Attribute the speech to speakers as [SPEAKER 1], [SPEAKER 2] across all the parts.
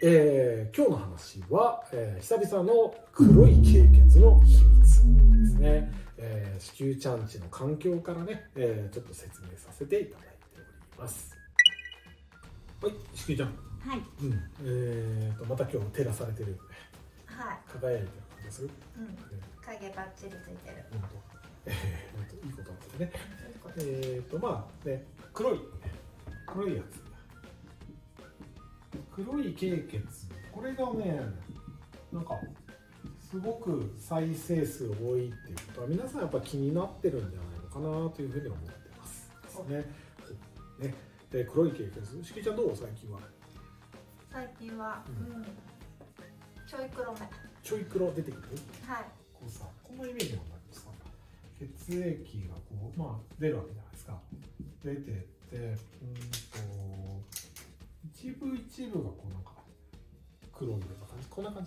[SPEAKER 1] 今日の話は、久々の黒い経血の秘密ですね。子宮チャンチの環境からね、ちょっと説明させていただいております。はい、子宮ちゃん。
[SPEAKER 2] はい。
[SPEAKER 1] また今日照らされてる。
[SPEAKER 2] はい。
[SPEAKER 1] 輝いてる感じがする。
[SPEAKER 2] 影バッチリついてる。
[SPEAKER 1] いいことなんですね。まあね、黒いやつ。黒い経血、これがね、なんかすごく再生数多いっていうことは皆さんやっぱ気になってるんじゃないのかなというふうに思ってますね。で、黒い経血、しきちゃんどう最近は？
[SPEAKER 2] 最近は、ちょい黒め。
[SPEAKER 1] ちょい黒出てくる？
[SPEAKER 2] はい。
[SPEAKER 1] こうさ、こんなイメージなんですか？血液がこう出るわけじゃないですか。出てって一部がこうなんか黒い色とかこんな感じ。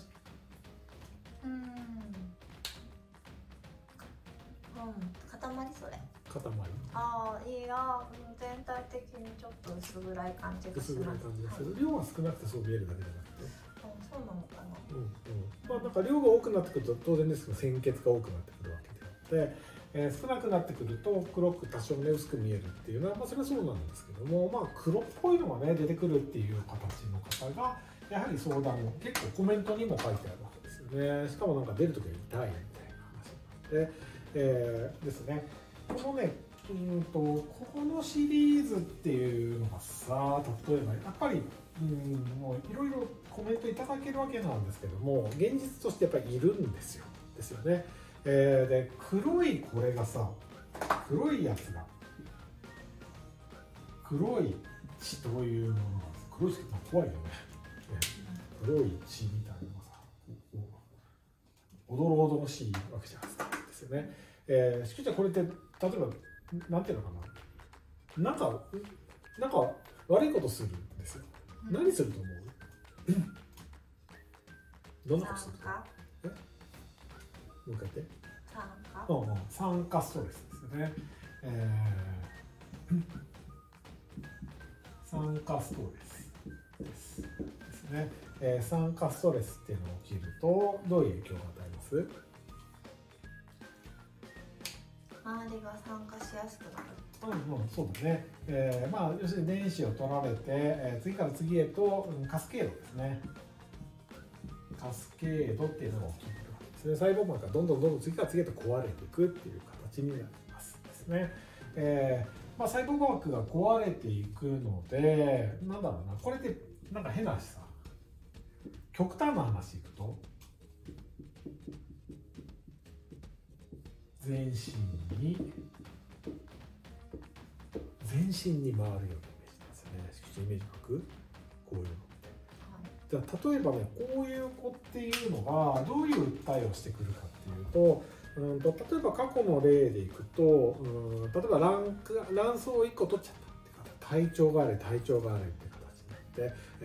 [SPEAKER 2] 塊それ。
[SPEAKER 1] 塊。
[SPEAKER 2] ああ、いいや、全体的にちょっと薄暗い感じがします。
[SPEAKER 1] 薄暗い感じがする。量が少なくてそう見えるだけじゃなくて。
[SPEAKER 2] そうなのかな。
[SPEAKER 1] まあなんか量が多くなってくると当然ですけど鮮血が多くなってくるわけであって、少なくなってくると黒く多少ね薄く見えるっていうのは、それはそうなんですけども、黒っぽいのがね出てくるっていう形の方がやはり相談の結構コメントにも書いてあるわけですよね。しかもなんか出るときは痛いみたいな話になって、ですね。このねこのシリーズっていうのがさ、例えばやっぱりもういろいろコメントいただけるわけなんですけども、現実としてやっぱりいるんですよね。で黒いこれがさ、黒いやつが黒い血というものが黒い血って怖いよね。黒い血みたいなのがさ、おどろおどろしいわけじゃないですよね。しきちゃんこれって例えばなんていうのかな、なんか悪いことするんですよ。何すると思う？どんなことすると思う？もう一回言って。酸化ストレスですよね。酸化ストレスですね。酸化ストレスっていうのが起きるとどういう影響を与えます？
[SPEAKER 2] 周りが酸化しやすくなる。
[SPEAKER 1] そうだね。要するに電子を取られて、次から次へとカスケードですね。カスケードっていうのが起きるわけですね。細胞膜がどんどん次から次へと壊れていくっていう形になりますですね。細胞膜が壊れていくので、なんだろうな、これってなんか変な話さ、極端な話いくと全身に回るようなイメージなんですよね。色イメージ描くこういうのって。じゃあ例えばね、こういう子っていうのがどういう訴えをしてくるかっていうと、例えば過去の例でいくと、例えば卵巣を1個取っちゃったって方、体調が悪いって形になって、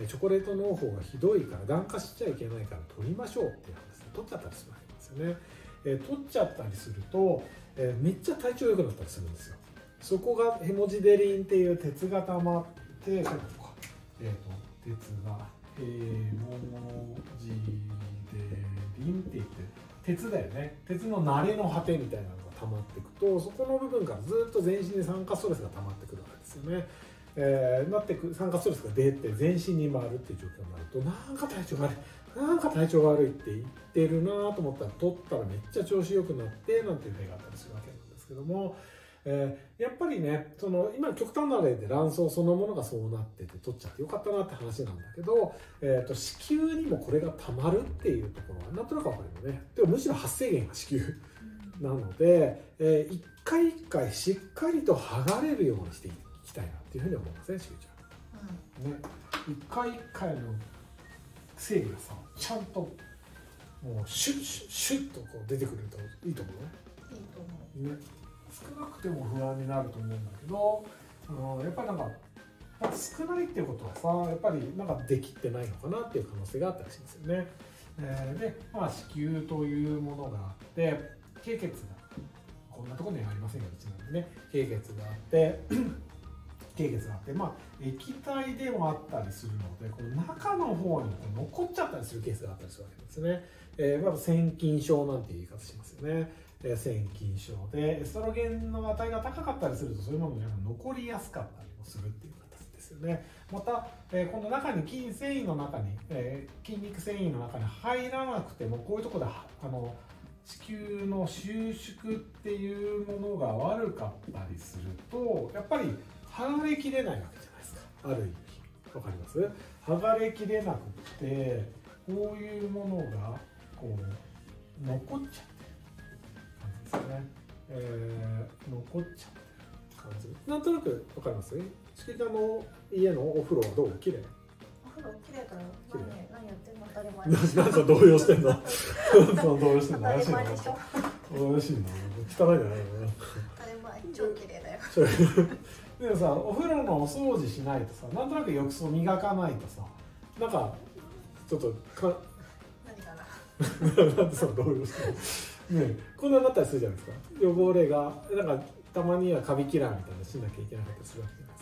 [SPEAKER 1] チョコレート農法がひどいから卵化しちゃいけないから取りましょうっていう話で取っちゃったりするわけですよね。取っちゃったりすると、めっちゃ体調良くなったりするんですよ。そこがヘモジデリンっていう鉄が溜まって、鉄がヘモジデリンって言って鉄だよね。鉄の慣れの果てみたいなのが溜まっていくと、そこの部分からずっと全身に酸化ストレスが溜まってくるわけですよね。酸化ストレスが出て全身に回るっていう状況になると、なんか体調が悪いって言ってるなと思ったら取ったらめっちゃ調子良くなってなんていう例があったりするわけなんですけども、やっぱりね、今極端な例で卵巣そのものがそうなってて取っちゃってよかったなって話なんだけど、子宮にもこれがたまるっていうところはなんとなく分かるよね。でもむしろ発生源が子宮なので、一回一回しっかりと剥がれるようにしていきたいなっていうふうに思いますね、しげちゃん。一回一回の整理がさ、ちゃんともうシュッシュッとこう出てくるといいと思う。
[SPEAKER 2] いいと思う。
[SPEAKER 1] ね、少なくても不安になると思うんだけど、やっぱりなんか少ないっていうことはさ、やっぱりなんかできてないのかなっていう可能性があったりしますよね。で、子宮というものがあって、経血がこんなところにはありませんが、うちなんでね、経血があって経血があって、液体でもあったりするので、この中の方に残っちゃったりするケースがあったりするわけですね。まず腺筋症なんていう言い方しますよね。腺筋症でエストロゲンの値が高かったりすると、そういうものが残りやすかったりもするっていう形ですよね。また、この中に筋繊維の中に、筋肉繊維の中に入らなくても、こういうところで子宮の収縮っていうものが悪かったりすると、やっぱり剥がれきれないわけじゃないですか。ある意味わかります？剥がれきれなくて、こういうものがこう残っちゃってる感じですね。残っちゃってる感じ。なんとなくわかります？敷田の家のお風呂はどう？綺麗？
[SPEAKER 2] お風呂綺麗だよ。何やってんの？当たり前。
[SPEAKER 1] なんか動揺してんの？動揺してんの？
[SPEAKER 2] 当たり前でしょ。
[SPEAKER 1] 怪しいな。汚いんじゃないの？
[SPEAKER 2] 当たり前。超綺麗だよ。
[SPEAKER 1] でもさ、お風呂のお掃除しないとさ、なんとなく浴槽磨かないとさ、なんかちょっと
[SPEAKER 2] 何かな。
[SPEAKER 1] なんでその動揺してる？ね、こんなになったりするじゃないですか。汚れがなんかたまにはカビキラーみたいなしなきゃいけなかったりするわけじゃない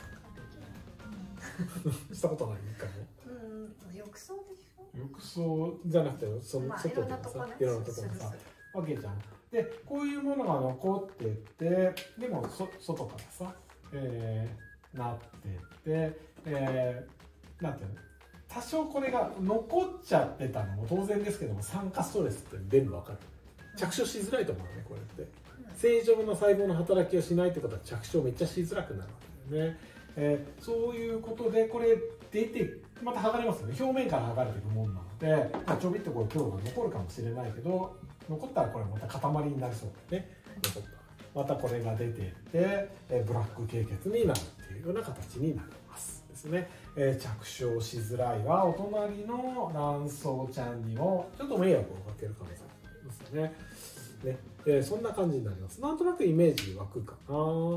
[SPEAKER 1] ですか。したことない？一回も。
[SPEAKER 2] 浴槽でしょ？
[SPEAKER 1] 浴槽じゃなくて、その外でさ、いろんなところでさ、わけじゃん。で、こういうものが残ってて、でも外からさ、なってて、なんていうの、多少これが残っちゃってたのも当然ですけども、酸化ストレスって出るの分かる？着床しづらいと思うね、これって。正常な細胞の働きをしないってことは着床めっちゃしづらくなるわけだよね。そういうことでこれ出てまた剥がれますよね。表面から剥がれていくもんなので、ちょびっとこう今日が残るかもしれないけど、残ったらこれまた塊になりそうだね。残ったまたこれが出ていってブラック経血になるっていうような形になりますですね。着床しづらいはお隣の卵巣ちゃんにもちょっと迷惑をかける可能性がありますね。そんな感じになります。なんとなくイメージ湧くかな。はい。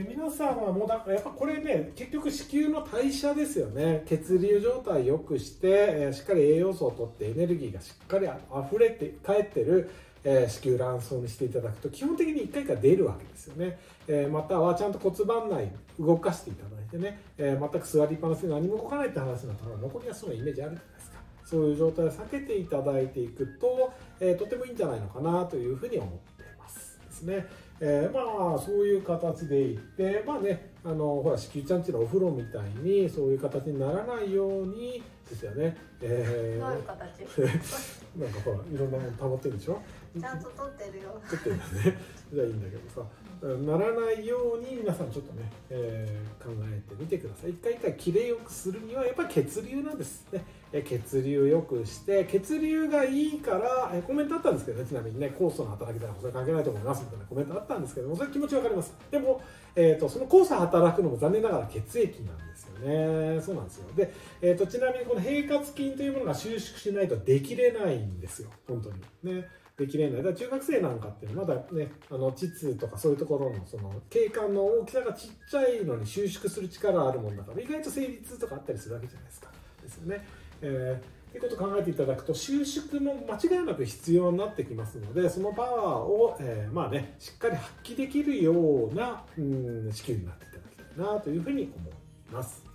[SPEAKER 1] 皆さんはもうだからやっぱこれね、結局子宮の代謝ですよね。血流状態を良くして、しっかり栄養素をとってエネルギーがしっかり溢れて帰ってる、子宮卵巣にしていただくと基本的に1回から出るわけですよね。またはちゃんと骨盤内動かしていただいてね、全く座りっぱなしで何も動かないって話になったら残りやすそうなイメージあるじゃないですか。そういう状態を避けていただいていくと、とてもいいんじゃないのかなというふうに思ってますですね。そういう形でいって、ほら子宮ちゃんちのお風呂みたいにそういう形にならないようにですよね。
[SPEAKER 2] どういう形？
[SPEAKER 1] なんかほらいろんなもの溜まってるでしょ。
[SPEAKER 2] ちゃんと撮ってるよ。
[SPEAKER 1] 撮ってるんだね。じゃあいいんだけどさ、ならないように皆さんちょっとね、考えてみてください。一回一回きれいよくするにはやっぱり血流なんですね。血流を良くして血流がいいから、コメントあったんですけどね、ちなみにね、酵素の働きだからそれ関係ないと思いますみたいなコメントあったんですけども、それ気持ちわかります。でも、その酵素働くのも残念ながら血液なんですよね。そうなんですよ。で、ちなみにこの平滑筋というものが収縮しないとできれないんですよ、本当にね。できれない。だから中学生なんかってまだね、膣とかそういうところのその経管の大きさがちっちゃいのに収縮する力あるもんだから、意外と生理痛とかあったりするわけじゃないですか。ですよね。ってことを考えていただくと収縮も間違いなく必要になってきますので、そのパワーを、しっかり発揮できるような子宮になっていただきたいなというふうに思います。